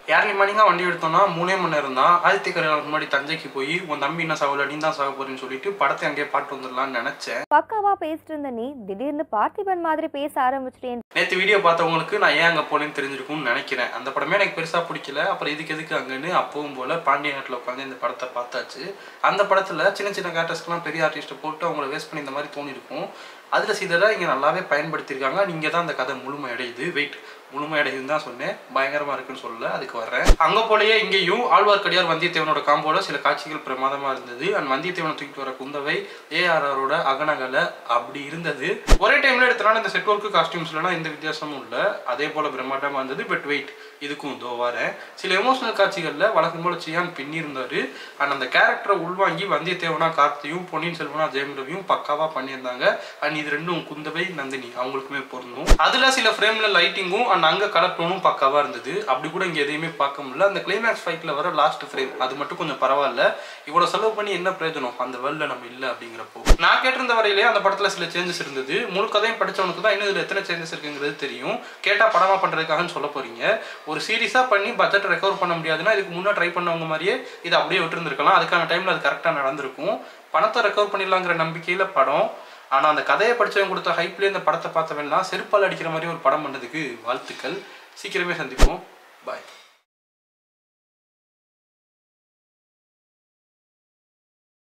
Early மார்னிங்காக வண்டி எடுத்தோம்னா 3 மணி நேரம் தான். ஆதித்ய கரிகாலனுக்கு முன்னாடி தஞ்சைக்கு போய் உன் தம்பி என்ன சாகல நீ தான் சாக போறேன்னு சொல்லிட்டு படத்தை அங்கேயே பாட்டு வந்துடலாம்னு நினைச்சேன். பக்காவா பேசிட்டு இருந்த நீ திடீர்னு பார்த்திபன் மாதிரி பேச ஆரம்பிச்சிட்டேன். நேற்று வீடியோ பார்த்தவங்களுக்கு நான் ஏன் அங்கே போனேன்னு தெரிஞ்சிருக்கும்னு நினைக்கிறேன். அந்த படமே எனக்கு பெருசாக பிடிக்கல. அப்புறம் எதுக்கு அங்கன்னு அப்பவும் போல பாண்டிய நாட்டில் உட்காந்து இந்த படத்தை பார்த்தாச்சு. அந்த படத்தில் சின்ன சின்ன கேரக்டர்ஸ்க்கெலாம் பெரிய ஆர்டிஸ்ட்டை போட்டு அவங்கள வேஸ்ட் பண்ணி இந்த மாதிரி தோணிருக்கும். அதில் சிலரை இங்கே நல்லாவே பயன்படுத்தியிருக்காங்க. நீங்கள் தான் அந்த கதை முழுமையடையுது. முழுமையடையுதுன்னு தான் சொன்னேன், பயங்கரமாக இருக்குன்னு சொல்லல, அதுக்கு வர்றேன். அங்கே போலயே இங்கேயும் ஆழ்வார்க்கடியார் வந்தியத்தேவனோட காம்போல சில காட்சிகள் பிரமாதமாக இருந்தது. அண்ட் வந்தியத்தேவனை தூக்கிட்டு வர குந்தவை ARRோட அகனகலை அப்படி இருந்தது. ஒரே டைமில் எடுத்தனால இந்த செட் ஒர்க்கு காஸ்டியூம்ஸ்லாம் எந்த வித்தியாசமும் இல்லை, அதே போல் பிரம்மாண்டமாக இருந்தது. பட் இதுக்கும் இதோ வரேன். சில எமோஷனல் காட்சிகளில் வழக்கம் போல சியான் பின்னி இருந்தார். அண்ட் அந்த கேரக்டரை உள்வாங்கி வந்தியத்தேவனா கார்த்தியும் பொன்னியின் செல்வனா ஜெயம் ரவியும் பக்காவாக பண்ணியிருந்தாங்க. அண்ட் இது ரெண்டும் குந்தவை நந்தினி அவங்களுக்குமே பொருந்தும். அதில் சில ஃப்ரேமில் லைட்டிங்கும் அண்ட் அங்கே கலர் டோனும் பக்காவாக இருந்தது. அப்படி கூட இங்கே எதையுமே பார்க்க முடியல. அந்த கிளைமேக்ஸ் ஃபைட்டில் வர லாஸ்ட் ஃப்ரேம் அது மட்டும் கொஞ்சம் பரவாயில்ல. இவ்வளோ செலவு பண்ணி என்ன பிரயோஜனம் அந்த வேர்ல்டில் நம்ம இல்லை அப்படிங்கிறப்போ. நான் கேட்டிருந்த வரையிலே அந்த படத்தில் சில சேஞ்சஸ் இருந்தது. முழு கதையும் படித்தவனுக்கு தான் இன்னும் இதில் எத்தனை சேஞ்சஸ் இருக்குங்கிறது தெரியும். கேட்டால் படமாக பண்ணுறதுக்காகன்னு சொல்ல போகிறீங்க. ஒரு சீரியஸாக பண்ணி பட்ஜெட் ரெக்கவர் பண்ண முடியாதுன்னா இதுக்கு முன்னாடி ட்ரை பண்ணவங்க மாதிரியே இதை அப்படியே விட்டுருந்துருக்கலாம். அதுக்கான டைமில் அது கரெக்டாக நடந்திருக்கும். பணத்தை ரெக்கவர் பண்ணிடலாங்கிற நம்பிக்கையில் படம். ஆனால் அந்த கதையை படித்தவங்க கொடுத்த ஹைப்லேயே இந்த படத்தை பார்த்தவெல்லாம் செருப்பால் அடிக்கிற மாதிரி ஒரு படம் பண்ணதுக்கு வாழ்த்துக்கள். சீக்கிரமே சந்திப்போம். பாய்.